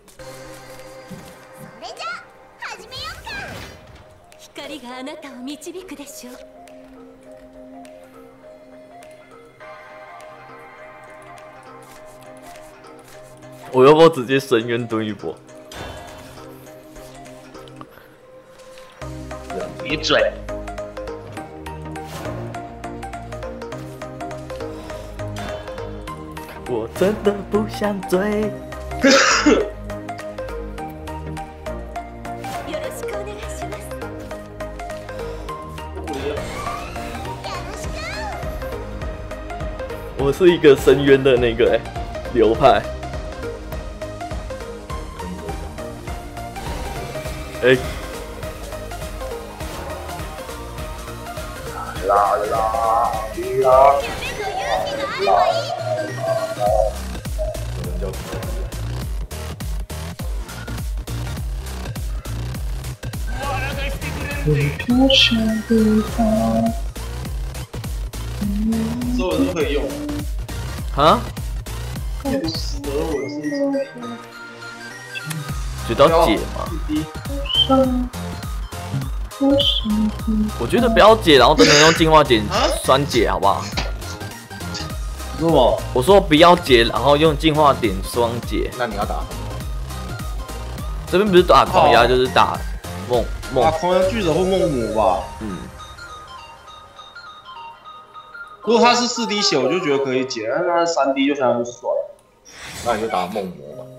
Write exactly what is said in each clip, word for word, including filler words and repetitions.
それじゃ始めようか。光があなたを導くでしょう。 我要不要直接深渊蹲一波？ 闭嘴！ 我真的不想追。 よろしくお願いします。よろしく。 我是一个深渊的那个、欸、流派。哎、欸。 啦啦啦！ 夢と勇気があればいい。 多少地方，所有人都可以用。 啊？ 死了我是不是？ 觉得要解吗？我觉得不要解，然后真的用进化点酸解，好不好？ 说什么？ 我说不要解，然后用进化点双解。 那你要打什么？ 这边不是打狂鸦，就是打梦梦。 打狂鸦巨者或梦魔吧。 嗯。 如果他是四 D 血，我就觉得可以解；但是他是三 D 就相当就算了。 那你就打梦魔吧。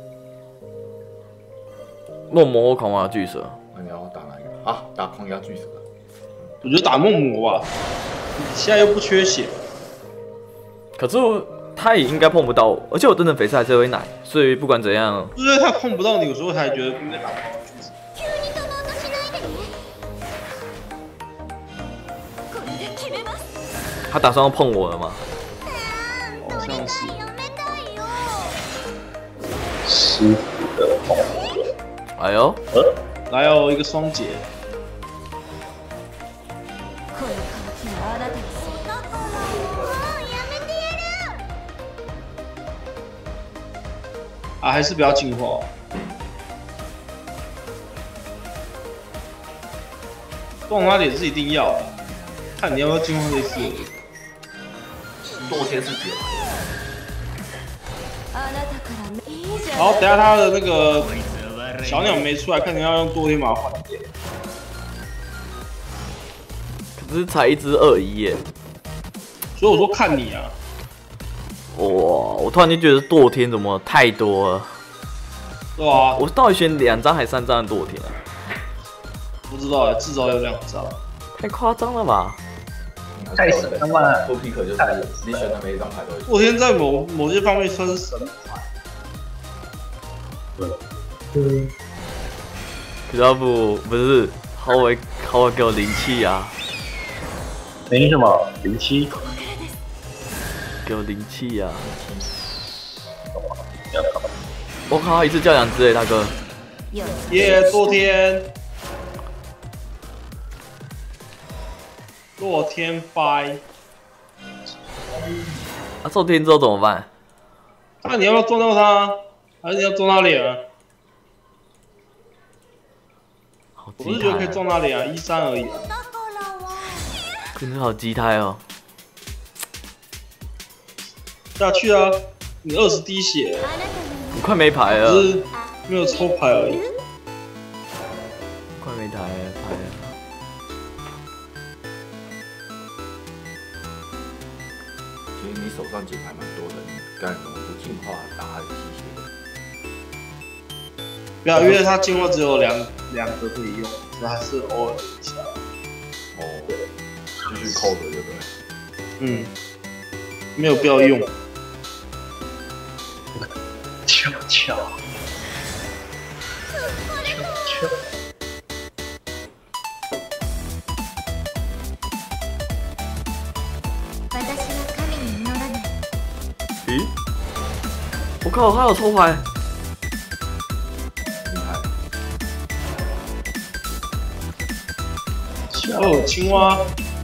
梦魔或狂鸦巨蛇。 那你要打哪一个？啊，打狂鸦巨蛇。 我觉得打梦魔吧，现在又不缺血。 可是他也应该碰不到我，而且我真的肥菜还是会奶，所以不管怎样， 因为他碰不到你，有时候还觉得应该打狂鸦巨蛇。 他打算要碰我了吗？ 好像是。 师傅的梦。 哎呦， 呃，来哦，一个双节。啊，还是不要进化。动拉点是一定要的，看你要不要进化这次。 堕天是解。 好，等下他的那个小鸟没出来，看你要用堕天把它换掉。 可是才一只二一耶。 所以我说看你啊。 哇！我突然间觉得堕天怎么太多了？ 对啊， 我到底选两张还三张的堕天啊？ 不知道哎，至少有两张。 太夸张了吧！ 太神了嘛！多皮克就是你选的每一张牌都有。 堕天在某某些方面算是神牌。 对。 嗯。 可要不不是，好伟好伟给我灵气啊！ 灵什么？灵气？ 给我灵气呀！我靠，一次叫两只哎，大哥！ 耶，堕天，堕天掰。 啊，受天之后怎么办？ 那你要不要撞到他，还是你要撞他脸啊？我是觉得可以撞他脸啊，一三而已啊。 真的好鸡胎哦！ 下去啊！你二十滴血， 你快没牌了， 只是没有抽牌而已。 快没牌了，牌了。 其实你手上解牌蛮多的，你干什么不进化打他的吸血？ 不要，因为他进化只有两两个可以用，所以还是偶尔一下。 哦，继续扣的，对不对？ 嗯，没有必要用。 悄悄，悄悄。 咦？我靠，他有抽牌！ 厉害！ 哦，青蛙。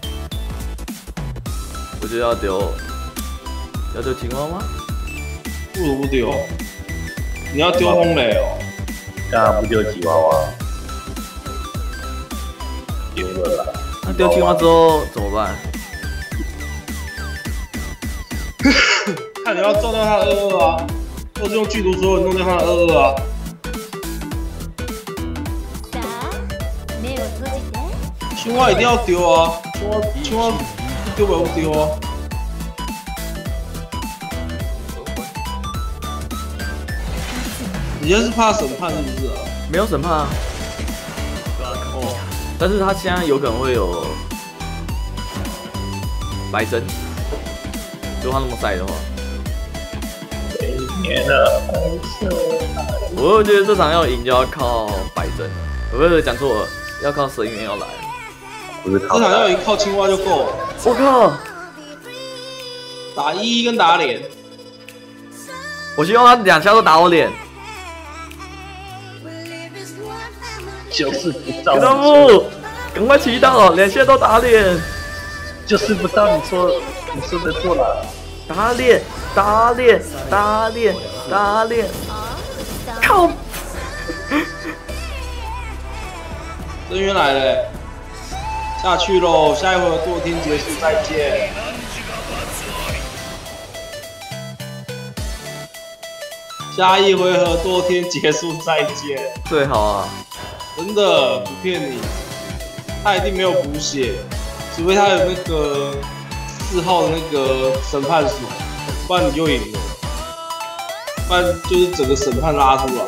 我觉得要丢，要丢青蛙吗？ 不如不丢。你要丢轰雷哦。 刚刚不丢吉娃娃，丢了啦。 那丢青蛙之后怎么办？ 看你要撞掉他的二二啊，或是用剧毒所有弄掉他的二二啊。 さあ目を閉じて。 青蛙一定要丢啊，青蛙青蛙不丢白不丢啊。你现在是怕审判是不是啊？ 没有审判啊。 哦， 但是他现在有可能会有白针，如果他那么晒的话， 年了， 我觉得这场要赢就要靠白针，我不是讲错了，要靠神元要来。 不是靠这场要赢靠青蛙就够了， 我靠！ 打一一跟打脸。 我希望他两下都打我脸。 就是不照格道夫，赶快祈祷，两下都打脸， 就是不照你说你说的做了。 打脸，打脸，打脸，打脸，靠！ 真渊来了，下去喽！下一回合堕天结束，再见。下一回合堕天结束，再见。 最好啊！ 真的不骗你，他一定没有补血，除非他有那个四号的那个审判锁，不然你就赢了。不然就是整个审判拉出来。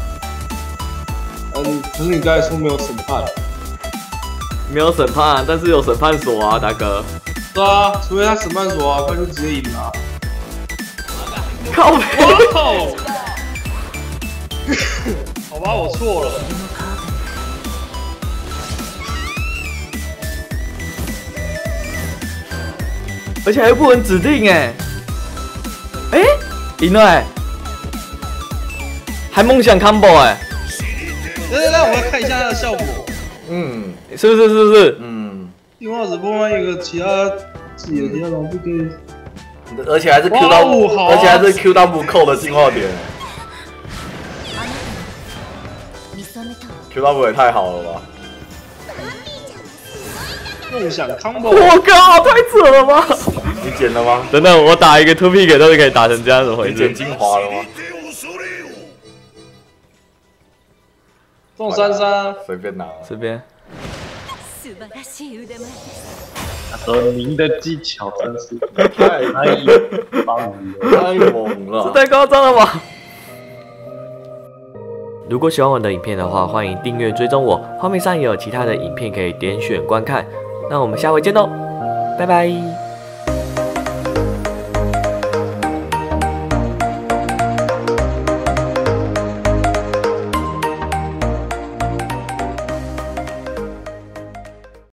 嗯，可是你刚才说没有审判。 没有审判，但是有审判所啊，大哥。 对啊，除非他审判所啊，不然就直接赢了。 靠北！ 哇！好吧，我错了。 而且还不能指定哎，哎，赢了哎，还梦想 combo 哎， 来来来，我们来看一下它的效果。 嗯是不是是不是？ 嗯， 电话只播放一个其他自己的其他东西可以。 而且还是 Q 到， 哇哦好啊而且还是 Q 到不扣的进化点，Q 到不也太好了吧？ 梦想 combo， 我靠，太扯了吧！ 你捡了吗？ 等等，我打一个 two pick 都是可以打成这样，怎么回你捡事？ 精华了吗？ 中三三， 随便拿。 这边素晴らしい腕前です。 他说您的技巧真是太太棒了。 太猛这了！ 太夸张了吧！如果喜欢我的影片的话，欢迎订阅追踪我，画面上也有其他的影片可以点选观看。那我们下回见喽，拜拜。